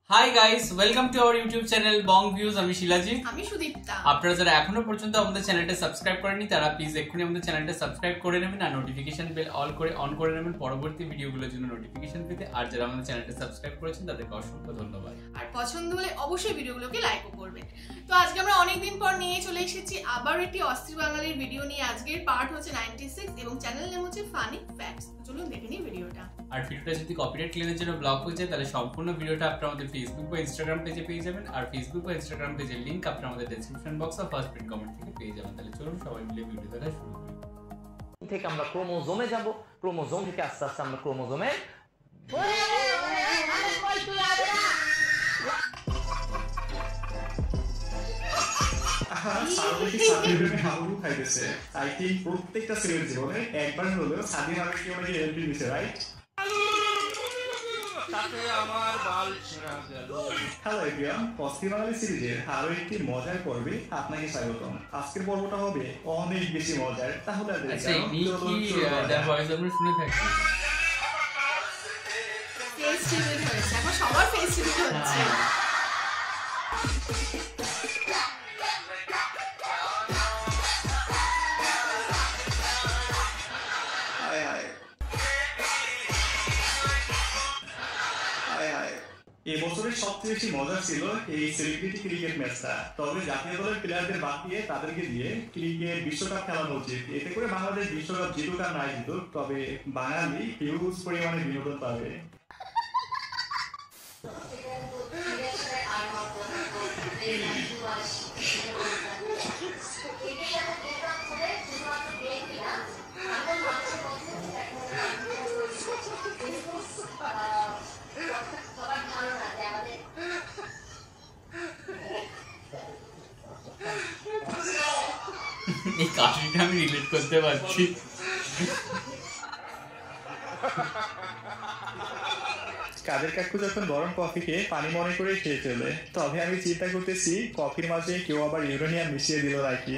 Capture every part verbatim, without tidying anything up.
High guys, welcome to our YouTube channel Bong Views. আমি শিলাজি, আমি সুদীপ্তা। আপনারা যারা এখনো পর্যন্ত আমাদের চ্যানেলটা সাবস্ক্রাইব করেননি তারা প্লিজ এক্ষুনি আমাদের চ্যানেলটা সাবস্ক্রাইব করে নেবেন আর নোটিফিকেশন বেল অল করে অন করে নেবেন পরবর্তী ভিডিওগুলোর জন্য নোটিফিকেশন পেতে। আর যারা আমাদের চ্যানেলটা সাবস্ক্রাইব করেছেন তাদেরকে অসংখ্য ধন্যবাদ। আর পছন্দ হলে অবশ্যই ভিডিওগুলোকে লাইকও করবেন। তো আজকে আমরা অনেকদিন পর নিয়ে চলে এসেছি আবার একটি অস্থির বাঙালির ভিডিও নিয়ে। আজকের পার্ট হচ্ছে নাইনটি সিক্স এবং চ্যানেল নেম হচ্ছে ফানি ফ্যাক্টস। চলুন দেখে নিই ভিডিওটা। আর ভিডিওটা যদি কপিরাইট ক্লেমের জন্য ব্লক হয়ে যায় তাহলে সম্পূর্ণ ভিডিওটা আপনারা আমাদের ফেসবুক বা ইনস্টাগ্রাম পেজে পেয়ে যাবেন। আর ফেসবুক বা ইনস্টাগ্রাম পেজের লিংক আপনারা আমাদের ডেসক্রিপশন বক্স আর ফার্স্ট পিন কমেন্ট থেকে পেয়ে যাবেন। তাহলে চলুন সবাই মিলে ভিডিও দেখা শুরু করি। থেকে আমরা ক্রোমোজোমে যাব, ক্রোমোজোম থেকে আস্তে আস্তে আমরা ক্রোমোজোমে প্রত্যেকটা ছেলের জীবনে একবার হলেও স্বাধীন হবে কি অনেকে এন্ট্রি দিছে, রাইট? হ্যালো এভরিওয়ান, অস্থির বাঙালি সিরিজের আরো একটি মজার পর্বে আপনাকে স্বাগতম। আজকের পর্বটা হবে অনেক বেশি মজার। তাহলে সবার ফেস রিভিল হচ্ছে। এবছরের সবচেয়ে বেশি মজা ছিল এই সেলিব্রিটি ক্রিকেট ম্যাচটা। তবে জাতীয় দলের প্লেয়ারদের বাদ দিয়ে তাদেরকে দিয়ে ক্রিকেট বিশ্বকাপ খেলানো উচিত। এতে করে বাংলাদেশ বিশ্বকাপ জিতুক আর নাই জিতুক, তবে বাঙালি হিউজ পরিমাণে বিনোদন পাবে। এই কাশিটা আমি রিলেট করতে পারছি। কাদের কাকু যখন গরম কফিকে পানি মনে করে খেয়ে ফেলে, তবে আমি চিন্তা করতেছি কফির মাঝে কেউ আবার ইউরেনিয়াম মিশিয়ে দিল নাকি।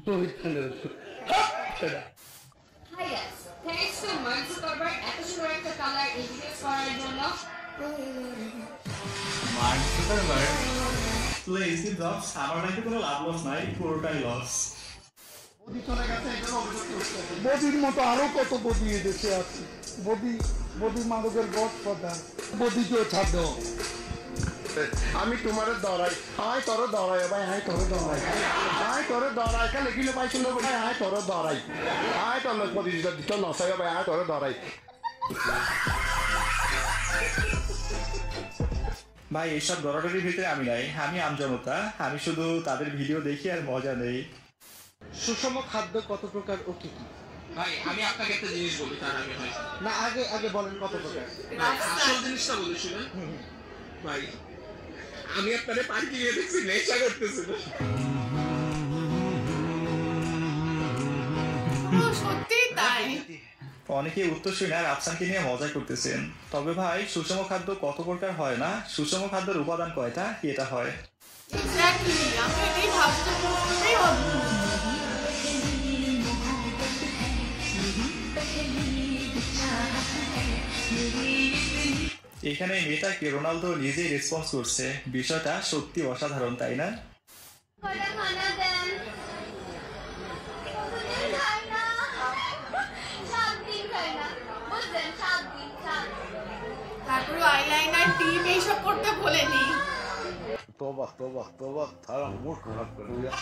আমার নাকি কোনো লাভ লস নাই, পুরোটাই লস। বদির মতো আরো কত বদি দেশে আছে। বদি বদি মাদকের গছ প্রধান বদিকেও ছাড়ো। আমি তোমার দরাই আয় তোর দরাই ভাই, আয় তোর দরাই আয় তোর দরাই কা লেখিলে পাইছিল ভাই, আয় তোর দরাই আয় তোর বদি দিত নসাই ভাই, আয় তোর দরাই। ভাই এইসব দরাদরির ভিতরে আমি নাই, আমি আমজনতা। আমি শুধু তাদের ভিডিও দেখি আর মজা নেই। সুষম খাদ্য কত প্রকার ও কি কি? ভাই আমি আপনাকে একটা জিনিস বলি, তার আগে ভাই না আগে আগে বলেন কত প্রকার। আসল জিনিসটা বলি শুনে ভাই, আমি আপনাদের পার্কে গিয়ে দেখছি নেশা করতেছিল। সত্যি তাই। অনেকে উত্তরসূরি আর আফসানকে নিয়ে মজা করতেছেন। তবে ভাই সুষম খাদ্য কত প্রকার হয় না, সুষম খাদ্যের উপাদান কয়টা এটা হয়। এক্স্যাক্টলি, আমি এটাই ভাবতে পুরোটাই অদ্ভুত। এখানে মেয়েটাকে রোনালদো নিজেই রেসপন্স করছে। বিষয়টা সত্যি অসাধারণ, তাই না? তারপরে আইলাইনার টিপ এইসব করতে বলেনি। তোবা তোবা তোবা তারা মুখ খারাপ করে দিয়া।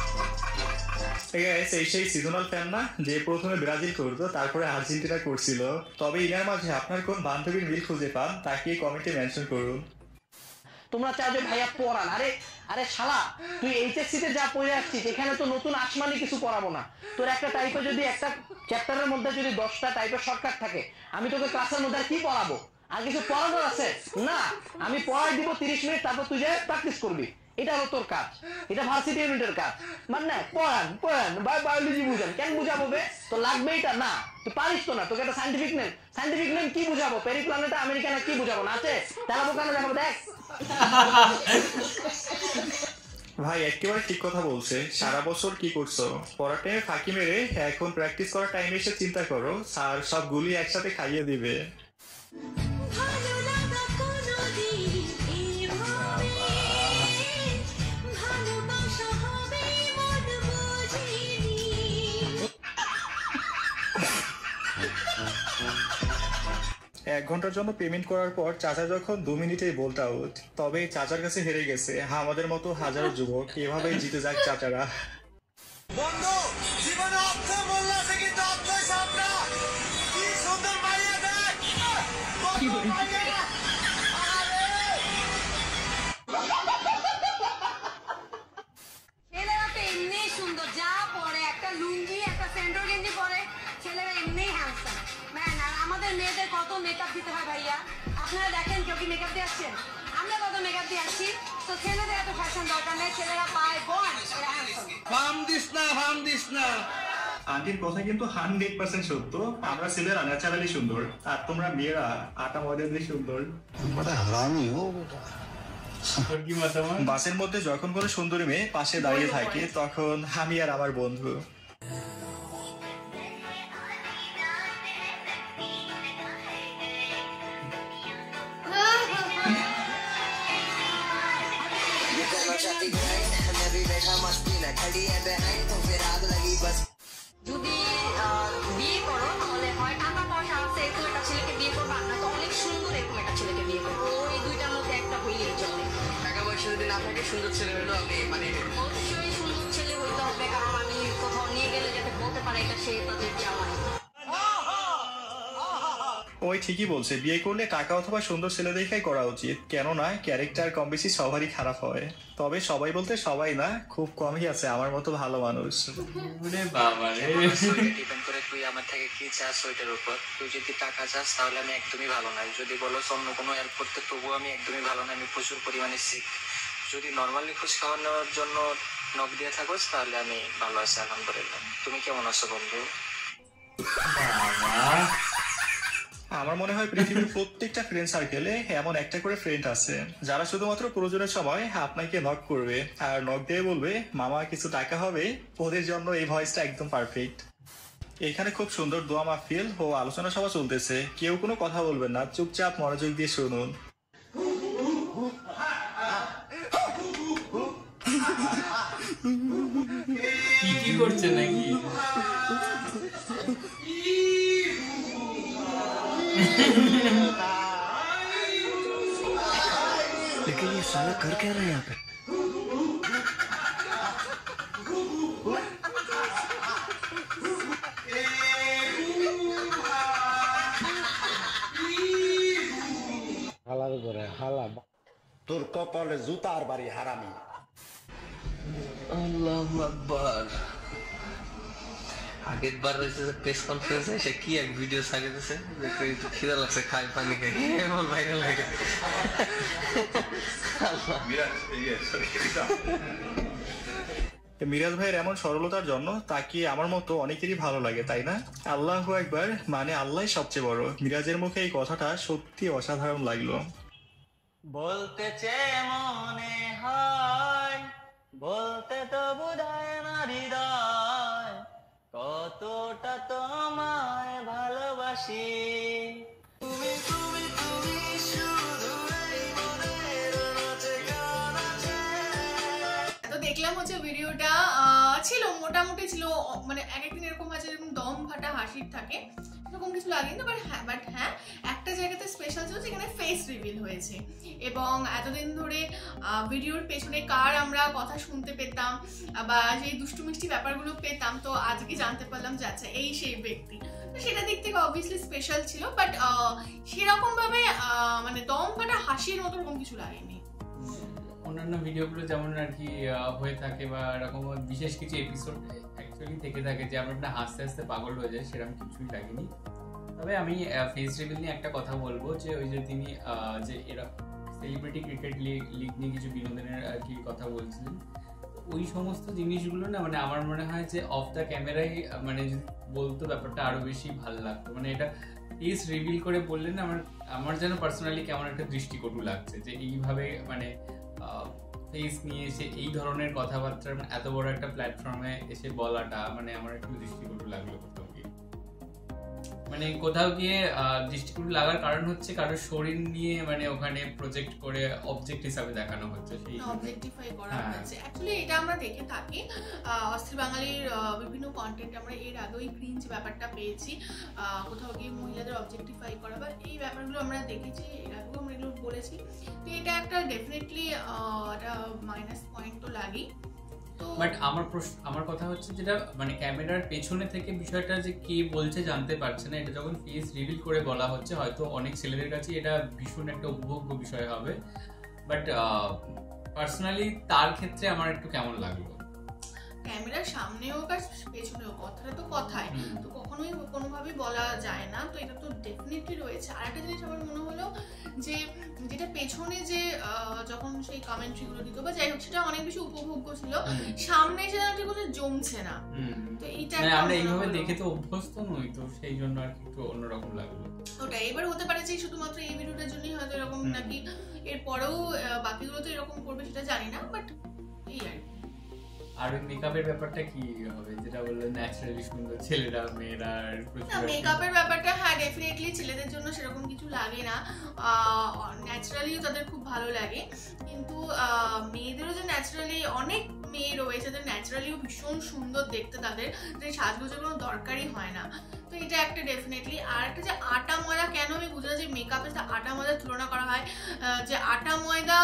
এই সেই সিজনাল ফ্যান না, যে প্রথমে ব্রাজিল করতো তারপরে আর্জেন্টিনা করছিল। তবে ইনার মাঝে আপনার কোন বান্ধবীর মিল খুঁজে পান তাকে কমেন্টে মেনশন করুন। তোমরা চাও যে ভাইয়া পড়ান। আরে আরে শালা, তুই এইচএসসি তে যা পড়ে আসছিস এখানে তো নতুন আসমানি কিছু পড়াবো না। তোর একটা টাইপে যদি একটা চ্যাপ্টারের মধ্যে যদি দশটা টাইপের শর্টকাট থাকে, আমি তোকে ক্লাসের মধ্যে কি পড়াবো? আর কিছু পড়ানোর আছে না? আমি পড়াই দিব তিরিশ মিনিট, তারপর তুই যাই প্র্যাকটিস করবি। এটা হলো তোর কাজ, এটা ভার্সিটি ইউনিটের কাজ। মানে পড়ান পড়ান বাই বায়োলজি বুঝান, কেন বুঝাবো বে? তো লাগবে এটা না, তুই পারিস তো না। তোকে একটা সাইন্টিফিক নেম সাইন্টিফিক নেম কি বুঝাবো? পেরিপ্ল্যানেটা আমেরিকানা কি বুঝাবো? না আছে তাহলে বোকানো যাবো। দেখ ভাই একেবারে ঠিক কথা বলছে। সারা বছর কি করছো? পড়ার টাইমে ফাঁকি মেরে এখন প্র্যাকটিস করার টাইমে এসে চিন্তা করো স্যার সব গুলি একসাথে খাইয়ে দিবে। এক ঘন্টার জন্য পেমেন্ট করার পর চাচা যখন দু মিনিটেই বলতে আউট, তবে চাচার কাছে হেরে গেছে আমাদের মতো হাজারো যুবক। এভাবেই জিতে যাক চাচারা। বন্ধু জীবনে অর্থ মূল্য আছে কিন্তু অর্থই সব না। কি সুন্দর মারিয়া দেখ। ছেলেরা তো এমনি সুন্দর, যা পরে একটা লুঙ্গি একটা সেন্ট্রো গেঞ্জি পরে ছেলেরা এমনি হ্যান্ডসাম ম্যান। আর আমাদের মেয়েদের কত মেকআপ দিতে হয় ভাইয়া, আপনারা দেখেন কেউ কি মেকআপ দিয়ে আসছেন? আমরা কত মেকআপ দিয়ে আসছি। তো ছেলেদের এত ফ্যাশন দরকার নেই, ছেলেরা পায় বন ওরা হ্যান্ডসাম। ফার্ম দিস না ফার্ম দিস না। আন্টির কথা কিন্তু হান্ড্রেড পার্সেন্ট সত্য। আমরা ছেলেরা ন্যাচারালি সুন্দর, আর তোমরা মেয়েরা আটা ময়দা দিয়ে সুন্দর। বাসের মধ্যে যখন কোনো সুন্দরী মেয়ে পাশে দাঁড়িয়ে থাকে তখন আমি আর আমার বন্ধু যদি বিয়ে করো তাহলে হয় টাকা পয়সা আছে এরকম একটা ছেলেকে বিয়ে করবা, না তো অনেক সুন্দর এরকম একটা ছেলেকে বিয়ে করবো। ওই দুইটার মধ্যে একটা হইলেই চলে। টাকা পয়সা যদি না থাকে সুন্দর ছেলে হলো আমি মানে অবশ্যই সুন্দর ছেলে হইতে হবে, কারণ আমি কোথাও নিয়ে গেলে যাতে বলতে পারে এটা সে তাদের জামাই। ওই ঠিকই বলছে, বিয়ে করলে টাকা অথবা সুন্দর ছেলে দেখাই করা উচিত, কেননা ক্যারেক্টার কম বেশি সবারই খারাপ হয়। তবে সবাই বলতে সবাই না, খুব কমই আছে আমার মতো ভালো মানুষ। ডিপেন্ড করে তুই আমার থেকে কি চাস ওইটার উপর। তুই যদি টাকা চাস তাহলে আমি একদমই ভালো নাই, যদি বলো অন্য কোনো হেল্প করতে তবুও আমি একদমই ভালো নাই, আমি প্রচুর পরিমাণে সিক। যদি নর্মালি খোঁজ খাওয়া নেওয়ার জন্য নক দিয়ে থাকোস তাহলে আমি ভালো আছি আলহামদুলিল্লাহ। তুমি কেমন আছো বন্ধু? আমার মনে হয় পৃথিবীর প্রত্যেকটা ফ্রেন্ড সার্কেলে এমন একটা করে ফ্রেন্ড আছে যারা শুধুমাত্র প্রয়োজনের সময় আপনাকে নক করবে আর নক দিয়ে বলবে মামা কিছু টাকা হবে। ওদের জন্য এই ভয়েসটা একদম পারফেক্ট। এখানে খুব সুন্দর দোয়া মাহফিল ও আলোচনা সভা চলতেছে, কেউ কোনো কথা বলবেন না, চুপচাপ মনোযোগ দিয়ে শুনুন। কি কি করছে নাকি? लेकिन ये साला कर क्या रहा है यहाँ पे? তোর কপালে জুতার বাড়ি হারামি। আল্লাহু আকবার। আগের বার হয়েছে প্রেস কনফারেন্সে সে কি এক ভিডিও ছাড়ে দিয়েছে, একটু খিদা লাগছে খাই পানি খাই এমন ভাইরাল হয়ে গেছে। মিরাজ ভাইয়ের এমন সরলতার জন্য তাকে আমার মতো অনেকেরই ভালো লাগে, তাই না? আল্লাহু আকবার, মানে আল্লাহ সবচেয়ে বড়। মিরাজের মুখে এই কথাটা সত্যি অসাধারণ লাগলো। বলতে চেয়ে মনে হয়, বলতে তো বোধহয় না হৃদয়, কতটা তোমায় ভালোবাসি। তুমি তুমি তুমি শুধু এই মনের নাচে গান আছে। তো দেখলাম হচ্ছে ভিডিওটা আহ, ছিল মোটামুটি ছিল, মানে এক একদিন এরকম আছে যেরকম দম ফাটা হাসির থাকে এরকম কিছু লাগেনি। বাট হ্যাঁ বাট হ্যাঁ একটা জায়গাতে স্পেশাল ছিল যেখানে ফেস রিভিল হয়েছে, এবং এতদিন ধরে ভিডিওর পেছনে কার আমরা কথা শুনতে পেতাম বা সেই দুষ্টু মিষ্টি ব্যাপারগুলো পেতাম, তো আজকে জানতে পারলাম যে আচ্ছা এই সেই ব্যক্তি। তো সেটা দিক থেকে অবভিয়াসলি স্পেশাল ছিল, বাট সেরকম ভাবে মানে দম ফাটা হাসির মতো এরকম কিছু লাগেনি। অন্যান্য ভিডিওগুলো যেমন আর কি হয়ে থাকে বা এরকম বিশেষ কিছু এপিসোড অ্যাকচুয়ালি থেকে থাকে যে আমরা একটা হাসতে হাসতে পাগল হয়ে যায়, সেরকম কিছুই লাগেনি। তবে আমি ফেস রিভিল নিয়ে একটা কথা বলবো, যে ওই যে তিনি যে এরা সেলিব্রিটি ক্রিকেট লিগ নিয়ে কিছু বিনোদনের আর কি কথা বলছিলেন, ওই সমস্ত জিনিসগুলো না মানে আমার মনে হয় যে অফ দ্য ক্যামেরাই মানে যদি বলতো ব্যাপারটা আরো বেশি ভালো লাগতো। মানে এটা ফেস রিভিল করে বললে না আমার আমার যেন পার্সোনালি কেমন একটা দৃষ্টিকটু লাগছে, যে এইভাবে মানে ফেস নিয়ে এসে এই ধরনের কথাবার্তা এত বড় একটা প্ল্যাটফর্মে এসে বলাটা মানে আমার একটু দৃষ্টিকটু লাগলো কোথাও গিয়ে। মানে কোথাও গিয়ে দৃষ্টিকটু লাগার কারণ হচ্ছে কারোর শরীর নিয়ে মানে ওখানে প্রজেক্ট করে অবজেক্ট হিসাবে দেখানো হচ্ছে, সেই অবজেক্টিফাই করা হচ্ছে। অ্যাকচুয়ালি এটা আমরা দেখে থাকি অস্থির বাঙালির বিভিন্ন কন্টেন্ট, আমরা এর আগেই ক্রিঞ্জ ব্যাপারটা পেয়েছি, কোথাও গিয়ে মহিলাদের অবজেক্টিফাই করা বা এই ব্যাপারগুলো আমরা দেখেছি, এর আগেও আমরা এগুলো বলেছি। তো এটা একটা ডেফিনেটলি একটা মাইনাস পয়েন্ট তো লাগেই। বাট আমার প্রশ্ন আমার কথা হচ্ছে যেটা মানে ক্যামেরার পেছনে থেকে বিষয়টা যে কে বলছে জানতে পারছে না, এটা যখন ফেস রিভিল করে বলা হচ্ছে হয়তো অনেক ছেলেদের কাছে এটা ভীষণ একটা উপভোগ্য বিষয় হবে, বাট পার্সোনালি তার ক্ষেত্রে আমার একটু কেমন লাগলো। ক্যামেরার সামনে হোক আর পেছনে হোক, কথাটা তো কথাই, তো কখনোই কোনোভাবেই বলা যায় না, তো এটা তো ডেফিনেটলি রয়েছে। আর একটা জিনিস আমার মনে হলো যে যেটা পেছনে যে যখন সেই কমেন্ট্রিগুলো দিত বা যাই হোক সেটা অনেক বেশি উপভোগ্য ছিল, সামনে এসে ঠিক কোনো জমছে না, তো এইটা আমরা এইভাবে দেখে তো অভ্যস্ত নই, তো সেই জন্য আর একটু অন্যরকম লাগলো ওটা। এবার হতে পারে যে শুধুমাত্র এই ভিডিওটার জন্যই হয়তো এরকম, নাকি এরপরেও বাকিগুলো তো এরকম করবে সেটা জানি না, বাট এই আর কি। আর ওই মেকআপের ব্যাপারটা কি হবে যেটা বললেন ন্যাচারালি সুন্দর ছেলেরা মেয়েরা? মেকআপের ব্যাপারটা হ্যাঁ ডেফিনেটলি ছেলেদের জন্য সেরকম কিছু লাগে না, ন্যাচারালিও তাদের খুব ভালো লাগে, কিন্তু মেয়েদেরও যে ন্যাচারালি অনেক মেয়ে রয়েছে যাদের ন্যাচারালিও ভীষণ সুন্দর দেখতে, তাদের যে সাজগোজের কোনো দরকারই হয় না, তো এটা একটা ডেফিনেটলি। আর একটা যে আটা ময়দা, কেন আমি বুঝি না যে মেকআপের সাথে আটা ময়দার তুলনা করা হয়, যে আটা ময়দা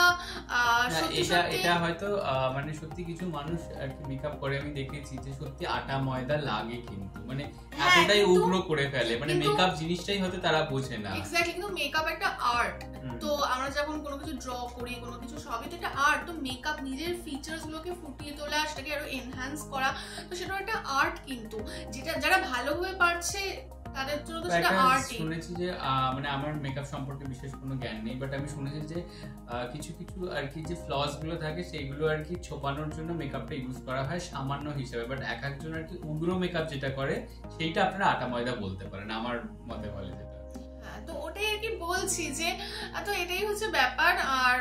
সত্যি সত্যি এটা হয়তো মানে সত্যি কিছু মানুষ আর কি মেকআপ করে আমি দেখেছি যে সত্যি আটা ময়দা লাগে, কিন্তু মানে এতটাই উগ্র করে ফেলে, মানে মেকআপ জিনিসটাই হয়তো তারা বোঝে না। এক্স্যাক্টলি, কিন্তু মেকআপ একটা আর্ট, তো আমরা যখন কোনো কিছু ড্র করি কোনো কিছু সবই তো একটা আর্ট, তো মেকআপ নিজের ফিচার্স গুলোকে ফুটিয়ে তোলা, সেটাকে আরো এনহ্যান্স করা, তো সেটা একটা আর্ট, কিন্তু যেটা যারা ভালোভাবে পারছে তাদের জন্য তো সেটা আর্টই। শুনেছি যে মানে আমার মেকআপ সম্পর্কে বিশেষ কোনো জ্ঞান নেই, বাট আমি শুনেছি যে কিছু কিছু আর কি যে ফ্লস গুলো থাকে সেগুলো আর কি ছোপানোর জন্য মেকআপটা ইউজ করা হয় সামান্য হিসেবে, বাট এক একজন আর কি উগ্র মেকআপ যেটা করে সেইটা আপনারা আটা ময়দা বলতে পারেন আমার মতে বলে যেটা। হ্যাঁ, তো ওটাই আর কি বলছি যে তো এটাই হচ্ছে ব্যাপার। আর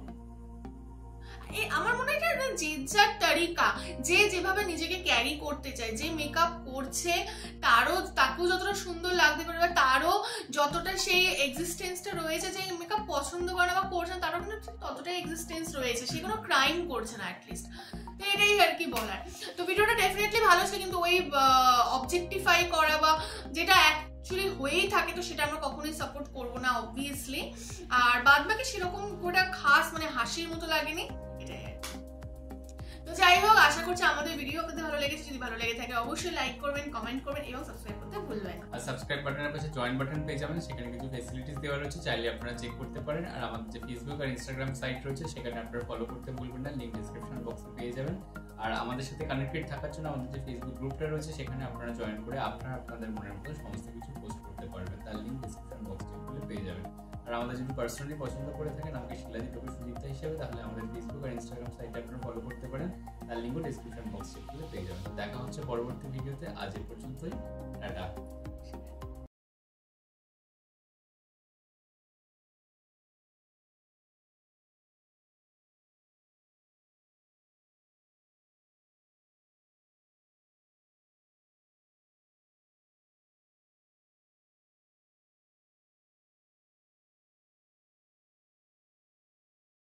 আমার মনে হয় এটা যে যার তরিকা, যে যেভাবে নিজেকে ক্যারি করতে চায়, যে মেকআপ করছে তারও তাকেও যতটা সুন্দর লাগতে পারে বা তারও যতটা সেই এক্সিস্টেন্সটা রয়েছে, যে মেকআপ পছন্দ করে বা করছে তারও কিন্তু ততটাই এক্সিস্টেন্স রয়েছে, সে কোনো ক্রাইম করছে না অ্যাটলিস্ট, তো এটাই আর কি বলার। তো ভিডিওটা ডেফিনেটলি ভালো ছিল, কিন্তু ওই অবজেক্টিফাই করা বা যেটা অ্যাকচুয়ালি হয়েই থাকে তো সেটা আমরা কখনোই সাপোর্ট করবো না অবভিয়াসলি। আর বাদ বাকি সেরকম ওটা খাস মানে হাসির মতো লাগেনি, এটাই আর কি। তো যাই হোক, আশা করছি আমাদের ভিডিও আপনাদের ভালো লেগেছে, যদি ভালো লেগে থাকে অবশ্যই লাইক করবেন, কমেন্ট করবেন এবং সাবস্ক্রাইব করতে ভুলবেন না। আর সাবস্ক্রাইব বাটনের পাশে জয়েন বাটন পেয়ে যাবেন, সেখানে কিছু ফ্যাসিলিটিস দেওয়া রয়েছে, চাইলে আপনারা চেক করতে পারেন। আর আমাদের যে ফেসবুক আর ইনস্টাগ্রাম সাইট রয়েছে সেখানে আপনারা ফলো করতে ভুলবেন না, লিংক ডেসক্রিপশন বক্সে পেয়ে যাবেন। আর আমাদের সাথে কানেক্টেড থাকার জন্য আমাদের যে ফেসবুক গ্রুপটা রয়েছে সেখানে আপনারা জয়েন করে আপনারা আপনাদের মনের মতো সমস্ত কিছু পোস্ট করতে পারবেন, তার লিংক ডেসক্রিপশন বক্সে খুলে পেয়ে যাবেন। আর আমাদের যদি পার্সোনালি পছন্দ করে থাকেন আমাকে শিলাদি টুকু সুদীপ্তা হিসেবে, তাহলে আমাদের ফেসবুক আর ইনস্টাগ্রাম সাইটে আপনারা ফলো করতে পারেন, তার লিঙ্কও ডেসক্রিপশন বক্সে খুলে পেয়ে যাবেন। দেখা হচ্ছে পরবর্তী ভিডিওতে, আজ এ পর্যন্তই, টাটা।